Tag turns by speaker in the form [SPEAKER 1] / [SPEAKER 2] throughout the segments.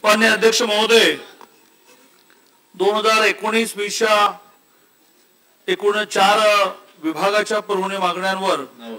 [SPEAKER 1] माननीय अध्यक्ष महोदय, 2019-20च्या एकूण 4 विभागाच्या पुरवणी मागण्यांवर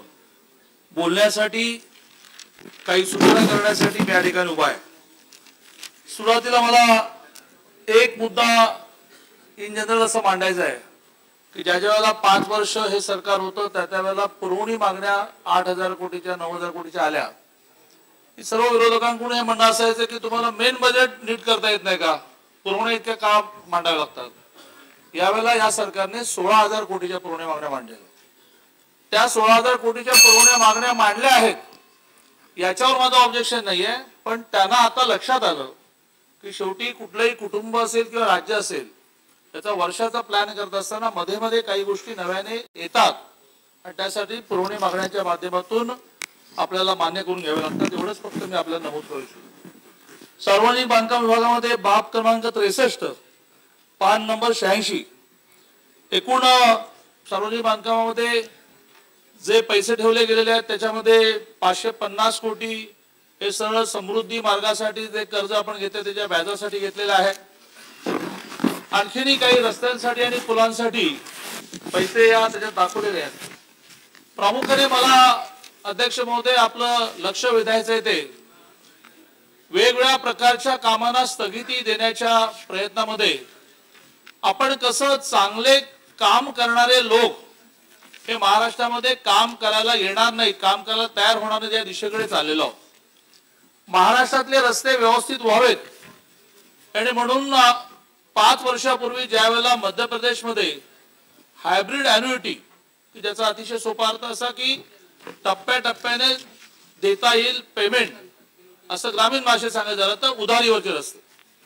[SPEAKER 1] बोलण्यासाठी काही सूचना करण्यासाठी मी या ठिकाणी उभा आहे। सुरुवातीला मला एक मुद्दा इन जनरल असं मांडायचा आहे की ज्या वेळेला 5 वर्ष हे सरकार होतं त्या वेळेला पुरवणी मागण्या 8,000 कोटीच्या 9,000 कोटीच्या आल्या। सर्व विरोधकांकडून हे म्हणणं असायचं की तुम्हाला मेन बजेट नीट करता येत नाही का, पुरवणी इतके का मांडावे लागतात। यावेळेला या सरकारने 16,000 कोटीच्या पुरवणी मागण्या मांडल्या। त्या 16,000 कोटीच्या पुरवणी मागण्या मांडल्या आहेत, याच्यावर माझं ऑब्जेक्शन नाहीये, पण त्यांना आता लक्षात आलं की शेवटी कुठलंही कुटुंब असेल किंवा राज्य असेल त्याचा वर्षाचा प्लॅन करत असताना मध्ये मध्ये काही गोष्टी नव्याने येतात आणि त्यासाठी पुरवणी मागण्यांच्या माध्यमातून आपल्याला मान्य करून घ्यावे लागतात। एवढंच फक्त मी आपल्याला नमूद करू इच्छितो। सार्वजनिक बांधकाम विभागामध्ये बाब क्रमांक 63 पान नंबर 86 एकूण सार्वजनिक बांधकामामध्ये जे पैसे ठेवले गेलेले आहेत त्याच्यामध्ये 550 कोटी हे सरळ समृद्धी मार्गासाठी जे कर्ज आपण घेतले त्याच्या व्याजासाठी घेतलेले आहे। आणखीनही काही रस्त्यांसाठी आणि पुलांसाठी पैसे या त्याच्यात दाखवलेले आहेत। प्रामुख्याने मला अध्यक्ष महोदय आपलं लक्ष वेधायचं आहे ते वेगवेगळ्या प्रकारच्या कामांना स्थगिती देण्याच्या प्रयत्नामध्ये आपण कसं चांगले काम करणारे लोक हे महाराष्ट्रामध्ये काम करायला येणार नाही, काम करायला तयार होणार नाही या दिशेकडे चाललेलो आहोत। महाराष्ट्रातले रस्ते व्यवस्थित व्हावेत आणि म्हणून 5 वर्षापूर्वी ज्या वेळेला मध्य प्रदेशमध्ये हायब्रिड ॲन्युइटी की ज्याचा अतिशय सोपा अर्थ असा की टप्प्याटप्प्याने देता येईल पेमेंट, असं ग्रामीण भाषेत सांगायचं झालं तर उधारीवरचे रस्ते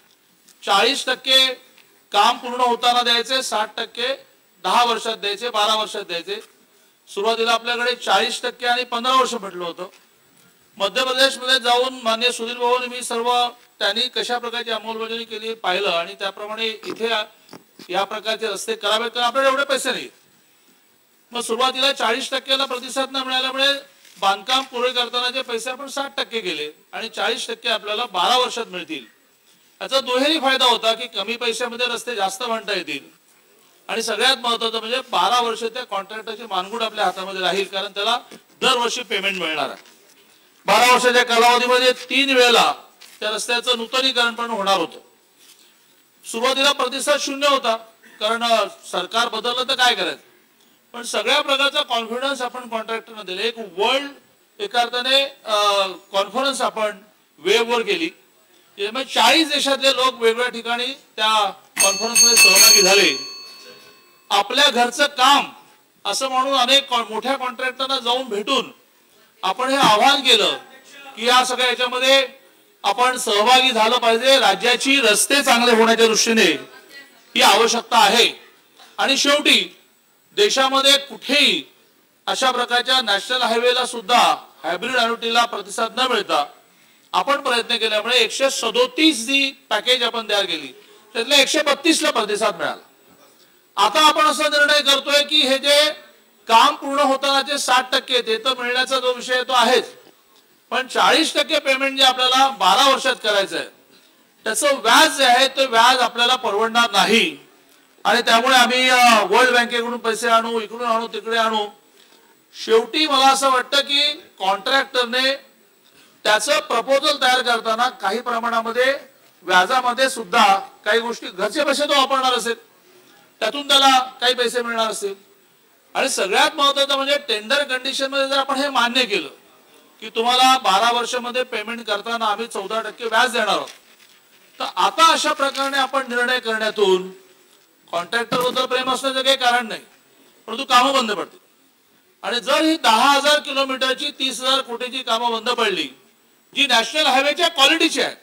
[SPEAKER 1] 40% काम पूर्ण होताना द्यायचे, 60% 10 वर्षात द्यायचे, 12 वर्षात द्यायचे। सुरुवातीला आपल्याकडे 40% आणि 15 वर्ष म्हटलं होतं। मध्य प्रदेशमध्ये जाऊन माननीय सुधीर भाऊंनी मी सर्व त्यांनी कशा प्रकारची अंमलबजावणी केली पाहिलं आणि त्याप्रमाणे इथे या प्रकारचे रस्ते करावेत कारण आपल्याला एवढे पैसे नाही। मग सुरुवातीला 40%ला प्रतिसाद न मिळाल्यामुळे बांधकाम पूर्ण करतानाचे पैसे आपण 60% केले आणि 40% आपल्याला 12 वर्षात मिळतील। याचा दुहेरी फायदा होता की कमी पैशामध्ये रस्ते जास्त बांधता येतील आणि सगळ्यात महत्त्वाचं म्हणजे 12 वर्ष त्या कॉन्ट्रॅक्टरची मानगूट आपल्या हातामध्ये राहील कारण त्याला दरवर्षी पेमेंट मिळणार आहे। 12 वर्षाच्या कालावधीमध्ये 3 वेळेला त्या रस्त्याचं नूतनीकरण पण होणार होतं। सुरुवातीला प्रतिसाद शून्य होता कारण सरकार बदललं तर काय करायचं, पण सगळ्या प्रकारचा कॉन्फिडन्स आपण कॉन्ट्रॅक्टरने दिले। एक वर्ल्ड एका अर्थाने कॉन्फरन्स आपण वेबवर केली, 40 देशातले लोक वेगवेगळ्या ठिकाणी त्या कॉन्फरन्समध्ये सहभागी झाले। आपल्या घरचं काम असं म्हणून अनेक मोठ्या कॉन्ट्रॅक्टरना जाऊन भेटून आपण हे आवाहन केलं की या सगळ्या याच्यामध्ये आपण सहभागी झालं पाहिजे। राज्याची रस्ते चांगले होण्याच्या दृष्टीने ही आवश्यकता आहे आणि शेवटी देशामध्ये कुठेही अशा प्रकारच्या नॅशनल हायवेला सुद्धा हायब्रिड ॲन्युइटीला प्रतिसाद न मिळता आपण प्रयत्न केल्यामुळे 137 जी पॅकेज आपण तयार केली त्यातल्या 132ला प्रतिसाद मिळाला। आता आपण असा निर्णय करतोय की हे जे काम पूर्ण होतानाचे 60% ते तर मिळण्याचा जो विषय तो आहेच, पण 40% पेमेंट जे आपल्याला 12 वर्षात करायचं आहे त्याचं व्याज जे आहे ते व्याज आपल्याला परवडणार नाही आणि त्यामुळे आम्ही वर्ल्ड बँकेकडून पैसे आणू, इकडून आणू, तिकडे आणू। शेवटी मला असं वाटतं की कॉन्ट्रॅक्टरने त्याचं प्रपोजल तयार करताना काही प्रमाणामध्ये व्याजामध्ये सुद्धा काही गोष्टी घरचे पैसे तो वापरणार असेल त्यातून त्याला काही पैसे मिळणार असेल आणि सगळ्यात महत्त्वाचं म्हणजे टेंडर कंडिशन मध्ये जर आपण हे मान्य केलं की तुम्हाला 12 वर्षामध्ये पेमेंट करताना आम्ही 14% व्याज देणार आहोत, तर आता अशा प्रकारे आपण निर्णय करण्यातून कॉन्ट्रॅक्टर बद्दल प्रेम असण्याचं काही कारण नाही, परंतु कामं बंद पडतील आणि जर ही 10,000 किलोमीटरची 30,000 कोटीची कामं बंद पडली जी नॅशनल हायवेच्या क्वालिटीची आहेत,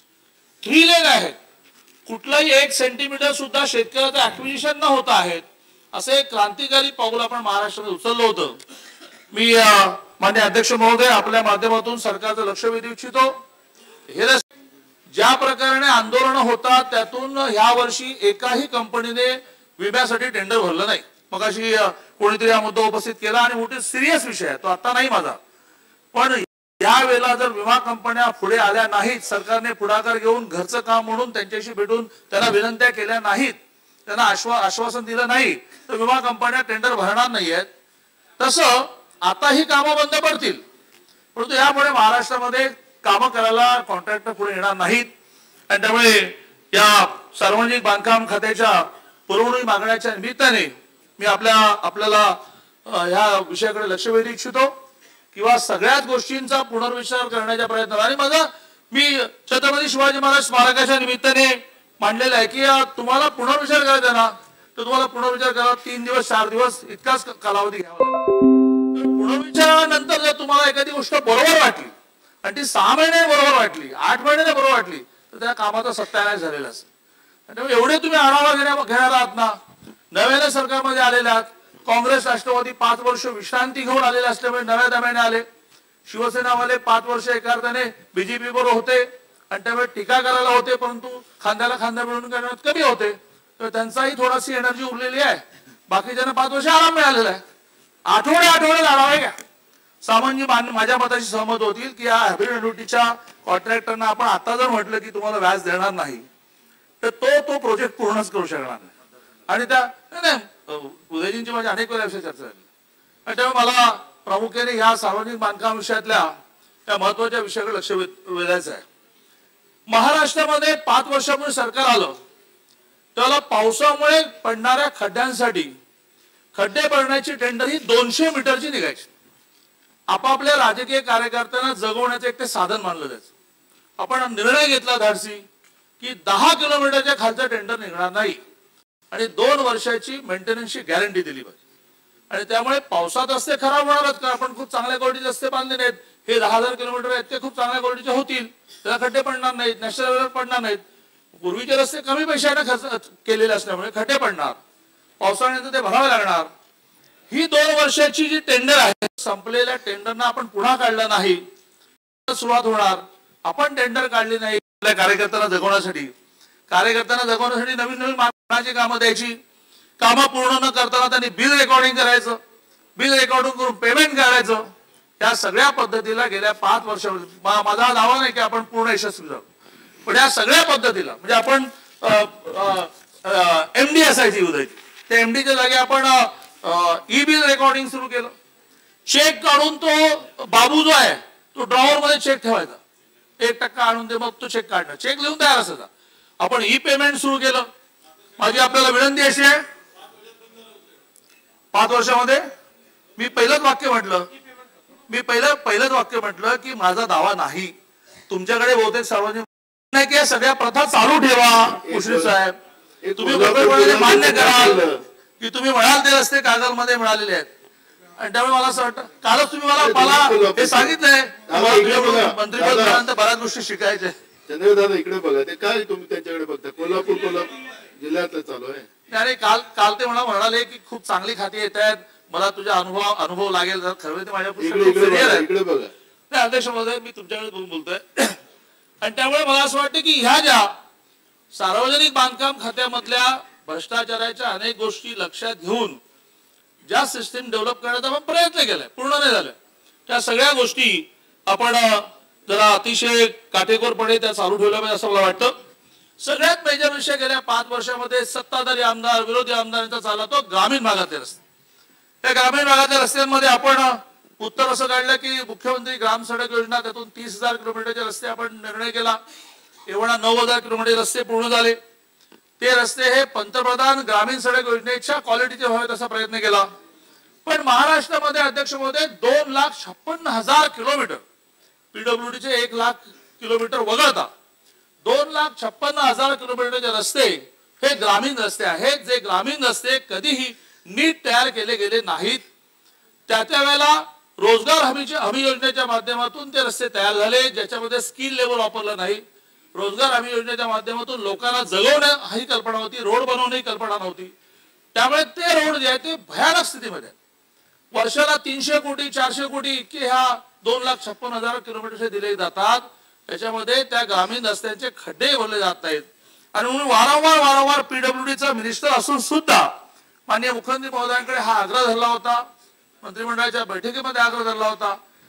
[SPEAKER 1] 3 लेन आहेत, कुठलाही 1 सेंटीमीटर सुद्धा शेतकऱ्याचं ऍक्विजिशन न होता आहेत, असे एक क्रांतिकारी पाऊल आपण महाराष्ट्रामध्ये उचललं होतं। मी माननीय अध्यक्ष महोदय आपल्या माध्यमातून सरकारचं लक्ष वेधू इच्छितो। हे ज्या प्रकारे आंदोलन होतात त्यातून ह्या वर्षी एकाही कंपनीने विम्यासाठी टेंडर भरलं नाही। मग अशी कोणीतरी हा मुद्दा उपस्थित केला आणि मोठी सिरियस विषय आहे तो, आता नाही माझा, पण यावेळेला जर विमा कंपन्या पुढे आल्या नाहीत, सरकारने पुढाकार घेऊन घरचं काम म्हणून त्यांच्याशी भेटून त्यांना विनंत्या केल्या नाहीत, त्यांना आश्वासन दिलं नाही, तर विमा कंपन्या टेंडर भरणार नाहीयेत. तसं आता ही कामं बंद पडतील, परंतु यामुळे महाराष्ट्रामध्ये कामं करायला कॉन्ट्रॅक्टर पुढे येणार नाहीत. आणि त्यामुळे या सार्वजनिक बांधकाम खात्याच्या पुरवणी मागण्याच्या निमित्ताने मी आपल्याला ह्या विषयाकडे लक्ष वेधू इच्छितो किंवा सगळ्याच गोष्टींचा पुनर्विचार करण्याच्या प्रयत्न. आणि मी छत्रपती शिवाजी महाराज स्मारकाच्या निमित्ताने मांडलेलं आहे की तुम्हाला पुनर्विचार करायचा ना, तर तुम्हाला पुनर्विचार करायला 3 दिवस 4 दिवस इतकाच कालावधी घ्यावा लागेल. पुनर्विचारानंतर जर तुम्हाला एखादी गोष्ट बरोबर वाटली आणि ती 6 महिने बरोबर वाटली, 8 महिने बरोबर वाटली, तर त्या कामाचा सत्यानाश झालेला असेल. त्यामुळे एवढे तुम्ही आढावा घेणार आहात ना, नव्याने सरकारमध्ये आलेले आहात. काँग्रेस राष्ट्रवादी 5 वर्ष विश्रांती घेऊन आलेले असल्यामुळे नव्या दम्याने आले. शिवसेनावाले 5 वर्ष एका अर्थाने बीजेपी बरोबर होते आणि त्यामुळे टीका करायला होते, परंतु खांद्याला खांदा मिळून करण्यात कमी होते, तर त्यांचाही थोडाशी एनर्जी उरलेली आहे. बाकीच्यांना 5 वर्ष आराम मिळालेला आहे. आठवडे आढावा घ्या. सामान्य माझ्या मताशी सहमत होतील की या हायब्रिड अॅन्युइटीच्या कॉन्ट्रॅक्टरना आपण आता जर म्हटलं की तुम्हाला व्याज देणार नाही, तर तो प्रोजेक्ट पूर्णच करू शकणार नाही. आणि उदयजींची माझी अनेक वेळा विषय चर्चा झाली. आणि त्यामुळे मला प्रामुख्याने ह्या सार्वजनिक बांधकाम विषयातल्या त्या महत्वाच्या विषयाकडे लक्ष वेधायचं आहे. महाराष्ट्रामध्ये 5 वर्षापूर्वी सरकार आलं त्याला पावसामुळे पडणाऱ्या खड्ड्यांसाठी खड्डे भरण्याची टेंडर ही 200 मीटरची निघायची. आपापल्या राजकीय कार्यकर्त्यांना जगवण्याचं एक ते साधन मानलं जायचं. आपण निर्णय घेतला धाडसी की 10 किलोमीटरच्या खालचं टेंडर निघणार नाही आणि 2 वर्षाची मेंटेनन्सची गॅरंटी दिली पाहिजे. आणि त्यामुळे पावसात रस्ते खराब होणारच का, आपण खूप चांगल्या क्वालिटीचे रस्ते बांधले नाहीत. हे 10,000 किलोमीटर आहेत ते खूप चांगल्या क्वालिटीचे होतील, त्याला खड्डे पडणार नाहीत, नॅशनल हायवेवर पडणार नाहीत. पूर्वीचे रस्ते कमी पैशाने खर्च केलेले असल्यामुळे खड्डे पडणार, पावसाळ्यानंतर ते भरावे लागणार. ही 2 वर्षाची जी टेंडर आहे, संपलेल्या टेंडरना आपण पुन्हा काढलं नाही, सुरुवात होणार. आपण टेंडर काढली नाही आपल्या कार्यकर्त्यांना जगवण्यासाठी नवीन मागण्याची कामं द्यायची. कामं पूर्ण न करताना त्यांनी बिल रेकॉर्डिंग करायचं, बिल रेकॉर्डिंग करून पेमेंट करायचं. या सगळ्या पद्धतीला गेल्या 5 वर्षामध्ये माझा दावा नाही की आपण पूर्ण यशस्वी झालो, पण या सगळ्या पद्धतीला म्हणजे आपण एमडी असायची उदयची, त्या एमडीच्या जागी आपण ई बिल रेकॉर्डिंग सुरू केलं. चेक काढून तो बाबू जो आहे तो ड्रॉवर मध्ये चेक ठेवायचा, 1% आणून दे, मग तो चेक काढणार, चेक लिहून तयार असायचा. आपण ई पेमेंट सुरू केलं. माझी आपल्याला विनंती अशी आहे, 5 वर्षामध्ये मी पहिलंच वाक्य म्हटलं की माझा दावा नाही. तुमच्याकडे बहुतेक सार्वजनिक नाही की सगळ्या प्रथा चालू ठेवा. मुश्रीफ साहेब, तुम्ही मान्य कराल की तुम्ही म्हणाल ते रस्ते कागदमध्ये मिळालेले आहेत. आणि त्यामुळे मला असं वाटतं, कालच तुम्ही मला हे सांगितलंय मंत्रिपद मिळाल्यानंतर बऱ्याच गोष्टी शिकायच्या.
[SPEAKER 2] चंद्रकांत दादा इकडे बघा, ते काय तुम्ही त्यांच्याकडे बघता? कोल्हापूर जिल्ह्यातलं चालू आहे.
[SPEAKER 1] आणि काल ते मला म्हणाले की खूप चांगली खाती येत आहेत, मला तुझा अनुभव लागेल. खरं ते माझ्या
[SPEAKER 2] इकडे बघा.
[SPEAKER 1] अध्यक्ष महोदय, मी तुमच्याकडे बोलतोय. आणि त्यामुळे मला असं वाटतं की ह्या ज्या सार्वजनिक बांधकाम खात्यामधल्या भ्रष्टाचाराच्या अनेक गोष्टी लक्षात घेऊन ज्या सिस्टीम डेव्हलप करण्याचा आपण प्रयत्न केलाय, पूर्ण नाही झालं, त्या सगळ्या गोष्टी आपण जरा अतिशय काटेकोरपणे त्या चालू ठेवल्या पाहिजे असं मला वाटतं. सगळ्यात मेजर विषय गेल्या 5 वर्षामध्ये सत्ताधारी आमदार विरोधी आमदारांचा चालला तो ग्रामीण भागातले रस्ते. त्या ग्रामीण भागातल्या रस्त्यांमध्ये आपण उत्तर असं काढलं की मुख्यमंत्री ग्राम सडक योजना, त्यातून 30,000 किलोमीटरचे रस्ते आपण निर्णय केला. एवढा 9,000 किलोमीटर रस्ते पूर्ण झाले. ते रस्ते हे पंतप्रधान ग्रामीण सडक योजनेच्या क्वालिटीचे व्हावेत असा प्रयत्न केला. पण महाराष्ट्रामध्ये अध्यक्ष महोदय 2,56,000 किलोमीटर पीडब्ल्यूडीचे 1,00,000 किलोमीटर वगळता 2,56,000 किलोमीटरचे रस्ते हे ग्रामीण रस्ते आहेत, जे ग्रामीण रस्ते कधीही नीट तयार केले गेले नाहीत. त्या वेळेला रोजगार हमी योजनेच्या माध्यमातून ते रस्ते तयार झाले, ज्याच्यामध्ये स्किल लेवल वापरलं नाही. रोजगार हमी योजनेच्या माध्यमातून लोकांना जगवणं ही कल्पना होती, रोड बनवणं ही कल्पना नव्हती. त्यामुळे ते रोड जे आहे ते भयानक स्थितीमध्ये, वर्षाला 300 कोटी 400 कोटी इतके ह्या 2,56,000 किलोमीटरचे दिले जातात. त्याच्यामध्ये त्या ग्रामीण रस्त्यांचे खड्डे भरले जात आहेत. आणि म्हणून वारंवार पीडब्ल्यूडीचा मिनिस्टर असून सुद्धा माननीय मुख्यमंत्री महोदयांकडे हा आग्रह धरला होता, मंत्रिमंडळाच्या बैठकीमध्ये आग्रह धरला होता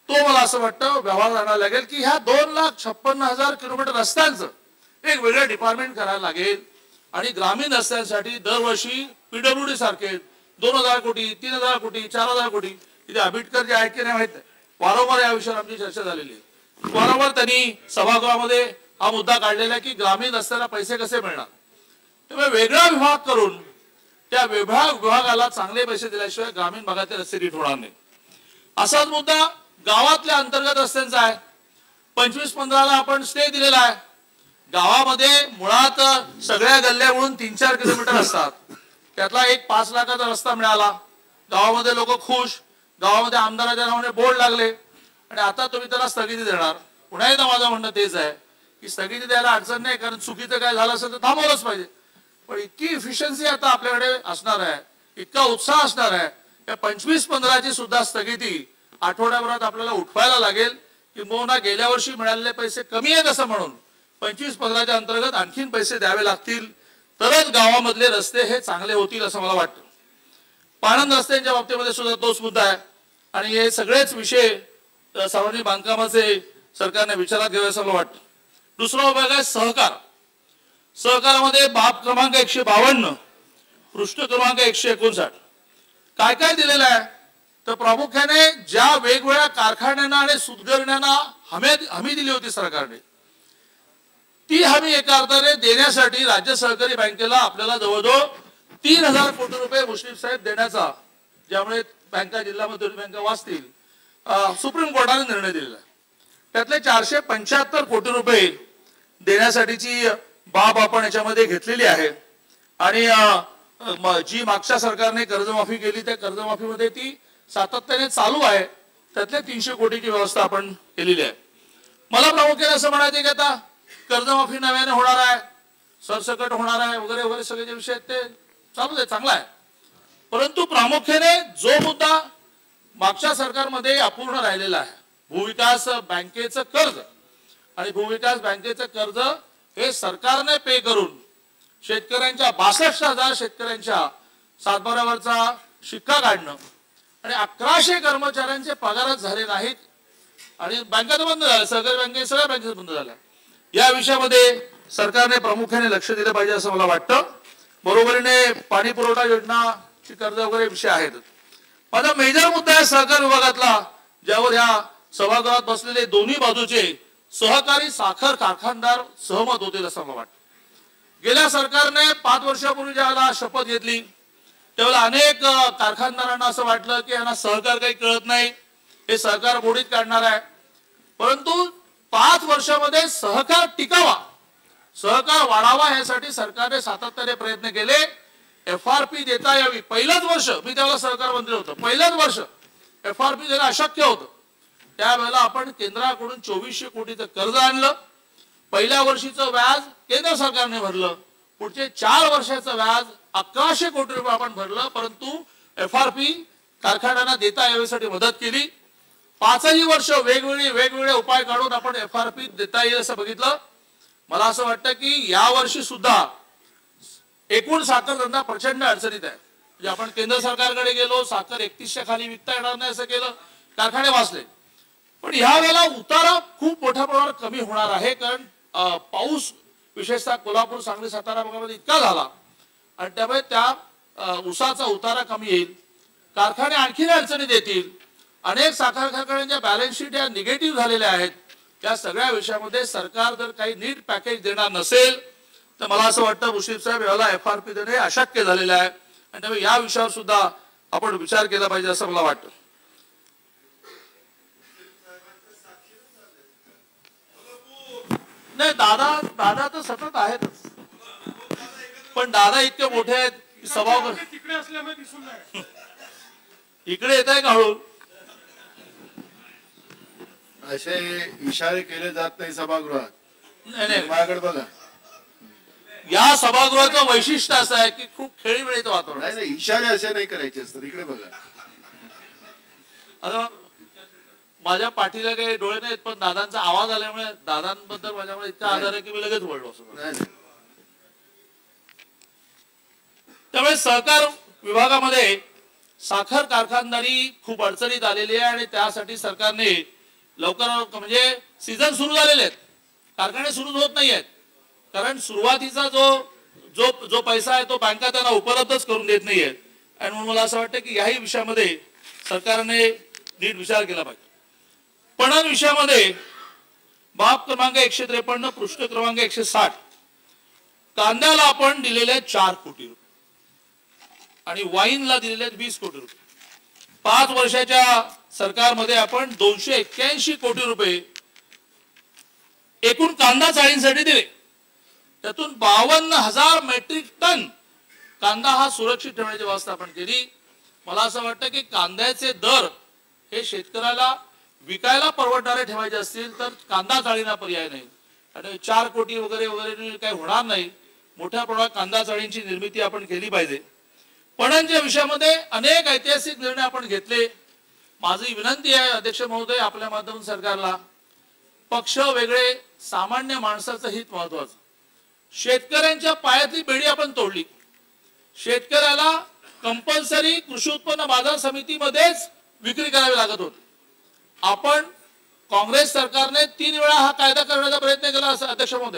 [SPEAKER 1] तो मला असं वाटतं व्यवहार आणायला लागेल की ह्या 2,56,000 किलोमीटर रस्त्यांचं एक वेगळं डिपार्टमेंट करायला लागेल आणि ग्रामीण रस्त्यांसाठी दरवर्षी पीडब्ल्यूडी सारखे 2,000 कोटी 3,000 कोटी 4,000 कोटी इथे आंबेडकर जे आहेत की नाही माहित नाही, वारंवार या विषयावर आमची चर्चा झालेली आहे. वारंवार त्यांनी सभागृहामध्ये हा मुद्दा काढलेला आहे की ग्रामीण रस्त्याला पैसे कसे मिळणार. त्यामुळे वेगळा विभाग करून त्या विभागाला चांगले पैसे दिल्याशिवाय ग्रामीण भागातील रस्ते नीट होणार नाही. असाच मुद्दा गावातल्या अंतर्गत रस्त्यांचा आहे. 25-15 ला आपण स्टे दिलेला आहे. गावामध्ये मुळात सगळ्या गल्ल्या मिळून 3-4 किलोमीटर असतात. त्यातला एक 5 लाखाचा रस्ता मिळाला. गावामध्ये लोक खुश. गावामध्ये आमदाराच्या नावाने बोर्ड लागले आणि आता तुम्ही त्याला स्थगिती देणार. पुन्हा एकदा माझं म्हणणं तेच आहे की स्थगिती द्यायला अडचण नाही, कारण चुकीचं काय झालं असेल तर थांबवलंच पाहिजे. पण इतकी इफिशियन्सी आता आपल्याकडे असणार आहे, इतका उत्साह असणार आहे, या 25-15 ची सुद्धा स्थगिती आठवड्याभरात आपल्याला उठवायला लागेल. किंबहुना गेल्या वर्षी मिळालेले पैसे कमी आहेत असं म्हणून 25-15 च्या अंतर्गत आणखीन पैसे द्यावे लागतील, तरच गावामधले रस्ते हे चांगले होतील असं मला वाटतं. पाणंद रस्त्यांच्या बाबतीमध्ये सुद्धा तोच मुद्दा आहे आणि हे सगळेच विषय सार्वजनिक बांधकामाचे सरकारने विचारात घ्यावे असं मला वाटतं. दुसरा विभाग आहे सहकार. सहकारामध्ये बाब क्रमांक 152 पृष्ठ क्रमांक 159 काय काय दिलेलं आहे तर प्रामुख्याने ज्या वेगवेगळ्या कारखान्यांना आणि सूतगिरण्यांना हमी दिली होती सरकारने, ती हमी एका अर्थाने देण्यासाठी राज्य सहकारी बँकेला आपल्याला जवळजवळ 3,000 कोटी रुपये मुश्रीफ साहेब देण्याचा, ज्यामुळे बँका जिल्हा मध्यवर्ती बँका वाचतील, सुप्रीम कोर्टाने निर्णय दिलेला आहे. त्यातले 475 कोटी रुपये देण्यासाठीची बाब आपण याच्यामध्ये घेतलेली आहे. आणि जी मागच्या सरकारने कर्जमाफी केली त्या कर्जमाफीमध्ये ती सातत्याने चालू आहे. त्यातले 300 कोटीची व्यवस्था आपण केलेली आहे. मला प्रामुख्याने असं म्हणायचं की आता कर्जमाफी नव्याने होणार आहे, सरसकट होणार आहे वगैरे वगैरे सगळे जे विषय आहेत ते चालू आहे, चांगला आहे. परंतु प्रामुख्याने जो मुद्दा मागच्या सरकारमध्ये अपूर्ण राहिलेला आहे, भूविकास बँकेचं कर्ज आणि भूविकास बँकेचं कर्ज हे सरकारने पे करून शेतकऱ्यांच्या 62,000 शेतकऱ्यांच्या सातबारावरचा शिक्का काढणं आणि 1100 कर्मचाऱ्यांचे पगारच झाले नाहीत आणि बँका तर बंद झाल्या, सहकारी बँके सगळ्या बँका बंद झाल्या. या विषयामध्ये सरकारने प्रामुख्याने लक्ष दिलं पाहिजे असं मला वाटतं. बरोबरीने पाणी पुरवठा योजनाची कर्ज वगैरे विषय आहेत. माझा मेजर मुद्दा आहे सहकार विभागातला, ज्यावर ह्या सभागृहात बसलेले दोन्ही बाजूचे सहकारी साखर कारखानदार सहमत होतील असं मला वाटतं. गेल्या सरकारने 5 वर्षापूर्वी ज्यावेळेला शपथ घेतली त्यावेळेला अनेक कारखानदारांना असं वाटलं की यांना सहकार काही कळत नाही, हे सहकार मोडीत काढणार आहे. परंतु 5 वर्षामध्ये सहकार टिकावा, सहकार वाढावा यासाठी सरकारने सातत्याने प्रयत्न केले. FRP देता यावी. पहिलंच वर्ष मी त्यावेळेला सहकार मंत्री होतो, पहिलंच वर्ष FRP देणं अशक्य होतं. त्यावेळेला आपण केंद्राकडून 2400 कोटीचं कर्ज आणलं. पहिल्या वर्षीचं व्याज केंद्र सरकारने भरलं, पुढचे 4 वर्षाचं व्याज 1100 कोटी रुपये आपण भरलं. परंतु FRP कारखान्यांना देता यावीसाठी मदत केली. 5ही वर्ष वेगवेगळे उपाय काढून आपण FRP देता येईल असं बघितलं. मला असं वाटतं की या वर्षी सुद्धा एकूण साखर धंदा प्रचंड अडचणीत आहे. म्हणजे आपण केंद्र सरकारकडे गेलो, साखर 31च्या खाली विकता येणार नाही असं केलं, कारखाने वाचले. पण ह्या वेळेला उतारा खूप मोठ्या प्रमाणात कमी होणार आहे, कारण पाऊस विशेषतः कोल्हापूर, सांगली, सातारा भागामध्ये इतका झाला आणि त्यामुळे त्या ऊसाचा उतारा कमी येईल. कारखाने आणखीन अडचणीत येतील. अनेक साखर कारखान्यांच्या बॅलन्स शीट या निगेटिव्ह झालेल्या आहेत. या सगळ्या विषयामध्ये सरकार जर काही नीट पॅकेज देणार नसेल तर मला असं वाटतं मुश्रीफ साहेब याला FRP देणे अशक्य झालेलं आहे आणि त्यामुळे या विषयावर सुद्धा आपण विचार केला पाहिजे असं मला वाटतं. नाही, दादा तर सतत आहेतच, पण दादा इतके मोठे आहेत सभागृह
[SPEAKER 3] तिकडे असल्यामुळे दिसून नाही.
[SPEAKER 1] इकडे येत आहे का हळू?
[SPEAKER 2] असे इशारे केले जात नाही सभागृहात.
[SPEAKER 1] नाही,
[SPEAKER 2] माझ्याकडे बघा.
[SPEAKER 1] या सभागृहाचं वैशिष्ट्य असं आहे की खूप खेळीमेळीचं वातावरण.
[SPEAKER 2] नाही, इशारे असे नाही करायचे असतात. इकडे बघा.
[SPEAKER 1] आता माझ्या पाठीला काही डोळे नाहीत, पण दादांचा आवाज आल्यामुळे दादांबद्दल माझ्यामुळे इतका आदर आहे की मी लगेच वळलो. त्यामुळे सहकार विभागामध्ये साखर कारखानदारी खूप अडचणीत आलेली आहे आणि त्यासाठी सरकारने लवकर म्हणजे सीझन सुरू झालेले आहेत, कारखाने सुरू होत नाही आहेत, कारण सुरुवातीचा जो पैसा आहे तो बँका त्यांना उपलब्धच करून देत नाही आहेत. आणि म्हणून मला असं वाटतं की याही विषयामध्ये सरकारने नीट विचार केला पाहिजे. पणन विषयामध्ये बाब क्रमांक 153 पृष्ठ क्रमांक 160 कांद्याला आपण दिलेले 4 कोटी रुपये आणि वाईनला दिलेले 20 कोटी रुपये. 5 वर्षाच्या सरकारमध्ये आपण 281 कोटी रुपये एकूण कांदा चाळींसाठी दिले. त्यातून 52,000 मेट्रिक टन कांदा हा सुरक्षित ठेवण्याची व्यवस्था आपण केली. मला असं वाटतं की कांद्याचे दर हे शेतकऱ्याला विकायला परवडणारे ठेवायचे असतील तर कांदा चाळींना पर्याय नाही. आणि 4 कोटी वगैरे वगैरे काही होणार नाही. मोठ्या प्रमाणात कांदा चाळींची निर्मिती आपण केली पाहिजे. पणनच्या विषयामध्ये अनेक ऐतिहासिक निर्णय आपण घेतले. माझी विनंती आहे अध्यक्ष महोदय आपल्या माध्यमातून सरकारला, पक्ष वेगळे, सामान्य माणसाचं हित महत्वाचं. शेतकऱ्यांच्या पायातली बेडी आपण तोडली. शेतकऱ्याला कंपल्सरी कृषी उत्पन्न बाजार समितीमध्येच विक्री करावी लागत होती. आपण काँग्रेस सरकारने 3 वेळा हा कायदा करण्याचा प्रयत्न केला असं अध्यक्ष महोदय.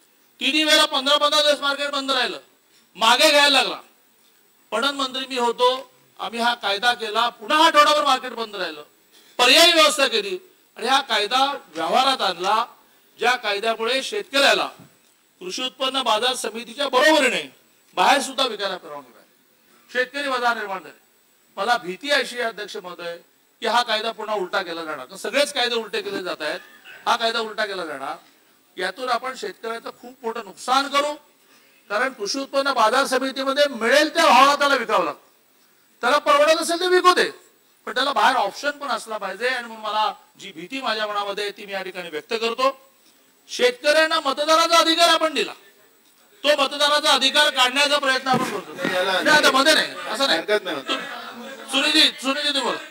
[SPEAKER 1] 3 वेळा 15-15 दिवस मार्केट बंद राहिलं, मागे घ्यायला लागला. पणन मंत्री मी होतो, आम्ही हा कायदा केला, पुन्हा आठवड्यावर मार्केट बंद राहिलं, पर्यायी व्यवस्था केली आणि हा कायदा व्यवहारात आणला. ज्या कायद्यामुळे शेतकऱ्याला कृषी उत्पन्न बाजार समितीच्या बरोबरीने बाहेर सुद्धा विकायला परवानगी मिळाली, शेतकरी बाजार निर्माण झाले. मला भीती अशी आहे अध्यक्ष महोदय की हा कायदा पुन्हा उलटा केला जाणार. सगळेच कायदे उलटे केले जात आहेत, हा कायदा उलटा केला जाणार. यातून आपण शेतकऱ्याचं खूप मोठं नुकसान करू. कारण कृषी उत्पन्न बाजार समितीमध्ये मिळेल त्या भावाला त्याला विकावं लागतं. त्याला परवडत असेल ते विकू दे, पण त्याला बाहेर ऑप्शन पण असला पाहिजे. आणि म्हणून मला जी भीती माझ्या मनामध्ये ती मी या ठिकाणी व्यक्त करतो. शेतकऱ्यांना मतदानाचा अधिकार आपण दिला, तो मतदानाचा अधिकार काढण्याचा प्रयत्न आपण करतो. मध्ये नाही असं नाही. सुनीजी तुम्ही बोला.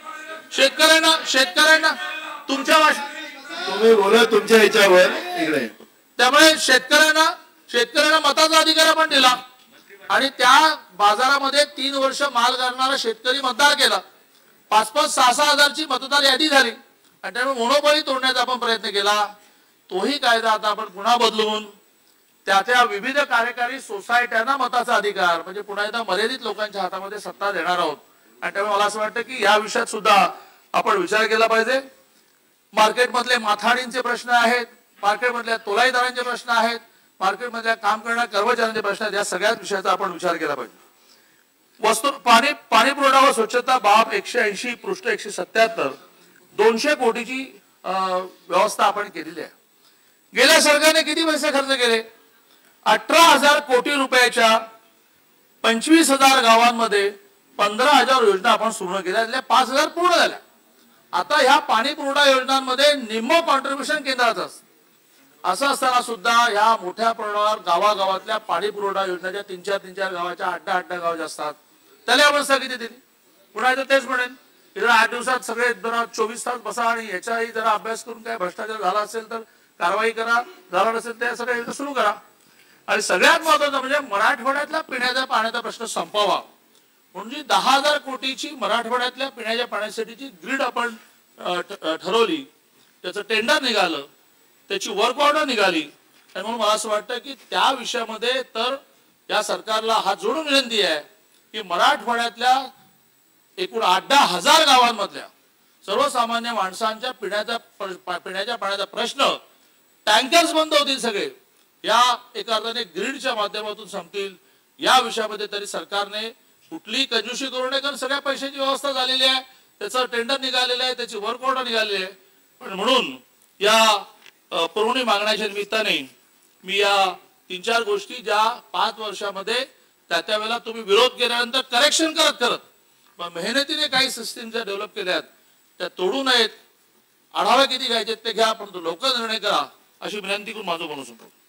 [SPEAKER 1] शेतकऱ्यांना तुमच्या
[SPEAKER 2] तुम्ही बोला तुमच्या ह्याच्यावर इकडे.
[SPEAKER 1] त्यामुळे शेतकऱ्यांना मताचा अधिकार आपण दिला आणि त्या बाजारामध्ये 3 वर्ष माल करणारा शेतकरी मतदार केला. 5-5, 6-6 हजारची मतदार यादी झाली आणि त्यामुळे मोनोपॉली तोडण्याचा आपण प्रयत्न केला. तोही कायदा आता आपण पुन्हा बदलून त्या विविध कार्यकारी सोसायट्यांना मताचा अधिकार म्हणजे पुन्हा एकदा मर्यादित लोकांच्या हातामध्ये सत्ता देणार आहोत. आणि त्यामुळे मला असं वाटतं की या विषयात सुद्धा आपण विचार केला पाहिजे. मार्केटमधले माथाडींचे प्रश्न आहेत, मार्केटमधल्या तोलाईदारांचे प्रश्न आहेत, मार्केटमधल्या काम करणाऱ्या कर्मचाऱ्यांचे प्रश्न आहेत. या सगळ्याच विषयाचा आपण विचार केला पाहिजे. पाणी पुरवठा व स्वच्छता बाब 180 पृष्ठ 177 200 कोटीची व्यवस्था आपण केलेली आहे. गेल्या सरकारने किती पैसे खर्च केले? 18,000 कोटी रुपयाच्या 25,000 गावांमध्ये 15,000 योजना आपण सुरू केल्या. त्यातल्या 5,000 पूर्ण झाल्या. आता ह्या पाणी पुरवठा योजनांमध्ये निम्म कॉन्ट्रीब्युशन केंद्राचं असतं. असं असताना सुद्धा ह्या मोठ्या प्रमाणावर गावागावातल्या पाणी पुरवठा योजनाच्या 3-4 गावाच्या 8 गावाच्या असतात. त्याला आपण किती दिली? पुन्हा तेच म्हणेन की जर 8 दिवसात सगळे जरा 24 तास बसा आणि याचाही जरा अभ्यास करून काय भ्रष्टाचार झाला असेल तर कारवाई करा, झाला नसेल तर सगळ्या योजना सुरू करा. आणि सगळ्यात महत्वाचं म्हणजे मराठवाड्यातल्या पिण्याच्या पाण्याचा प्रश्न संपवा. म्हणजे 10,000 कोटीची मराठवाड्यातल्या पिण्याच्या पाण्यासाठीची ग्रीड आपण ठरवली, त्याचं टेंडर निघालं, त्याची वर्क ऑर्डर निघाली. आणि म्हणून मला असं वाटतं की त्या विषयामध्ये तर या सरकारला हात जोडून विनंती आहे की मराठवाड्यातल्या एकूण 8-10,000 गावांमधल्या सर्वसामान्य माणसांच्या पिण्याच्या पाण्याचा प्रश्न, टँकर्स बंद होतील सगळे, या एका अर्थाने ग्रीडच्या माध्यमातून संपतील. या विषयामध्ये तरी सरकारने कुठलीही कंजूसी करू नये, कारण सगळ्या पैशाची व्यवस्था झालेली आहे, त्याचं टेंडर निघालेलं आहे, त्याची वर्क ऑर्डर निघालेली आहे. पण म्हणून या पुरवणी मागण्याच्या निमित्ताने मी या 3-4 गोष्टी ज्या 5 वर्षामध्ये त्या वेळेला तुम्ही विरोध केल्यानंतर करेक्शन करत मेहनतीने काही सिस्टीम ज्या डेव्हलप केल्यात त्या तोडू नयेत. आढावा किती घ्यायचे ते घ्या, परंतु लवकर निर्णय करा अशी विनंती करून माझं बोलू शकतो.